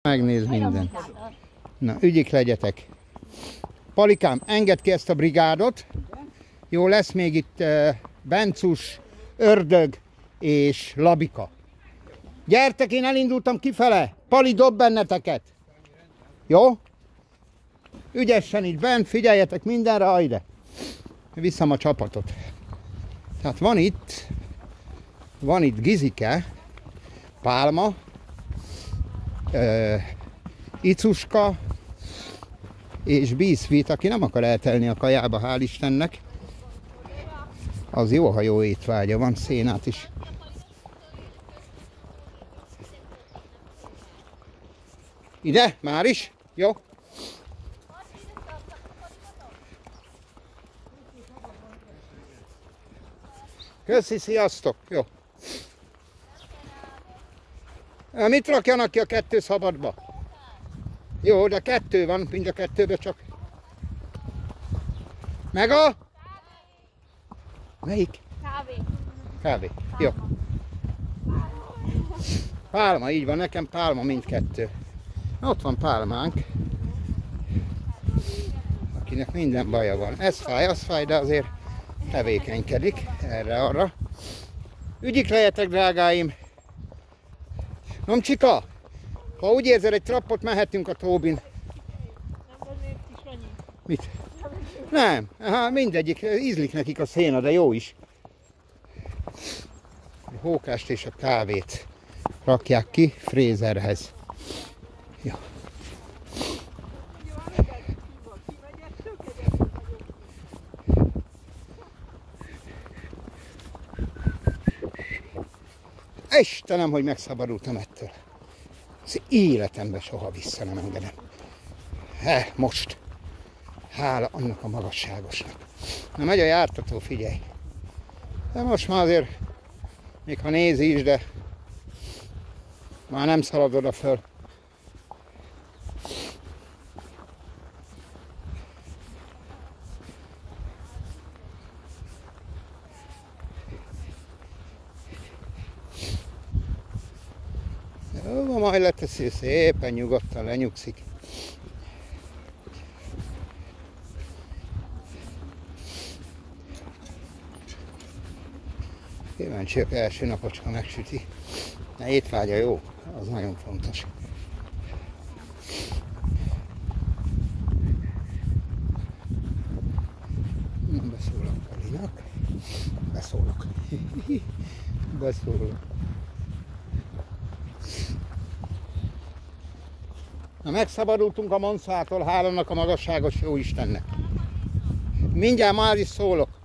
Megnéz minden. Na, ügyik legyetek. Palikám, engedd ki ezt a brigádot. Jó, lesz még itt Bencus, Ördög és Labika. Gyertek, én elindultam kifele. Pali, dob benneteket. Jó? Ügyesen így bent, figyeljetek mindenre, ajde. Viszem a csapatot. Tehát van itt Gizike, Pálma, Icuska és Bízfit, aki nem akar eltelni a kajába, hál' Istennek. Az jó, ha jó étvágya van, szénát is. Ide? Már is? Jó. Köszi, sziasztok! Jó. Mit rakjanak ki a 2 szabadba? Jó, de 2 van, mind a 2-be csak. Meg a? Melyik? Kávé. Jó. Pálma, így van, nekem pálma mindkettő. Ott van pálmánk. Akinek minden baja van. Ez fáj, az fáj, de azért tevékenykedik erre-arra. Ügyik lehetek, drágáim! Nomcsika, ha úgy érzel egy trappot, mehetünk a tóbin. Nem azért is annyi. Mit? Nem, mindegyik, ízlik nekik a széna, de jó is. A hókást és a kávét rakják ki frézerhez. Ja. Istenem, hogy megszabadultam ettől. Az életemben soha vissza nem engedem. Most. Hála annak a magasságosnak. Na, megy a jártató, figyelj. De most már azért, még ha nézi is, de már nem szalad oda föl. Jó, majd leteszi, szépen nyugodtan lenyugszik. Kíváncsiak, első napocska megsüti. De étvágya jó, az nagyon fontos. Beszólok Palinak. Beszólok. Beszólok. Na, megszabadultunk a Monszától, hálának a magasságos jó Istennek. Mindjárt már is szólok.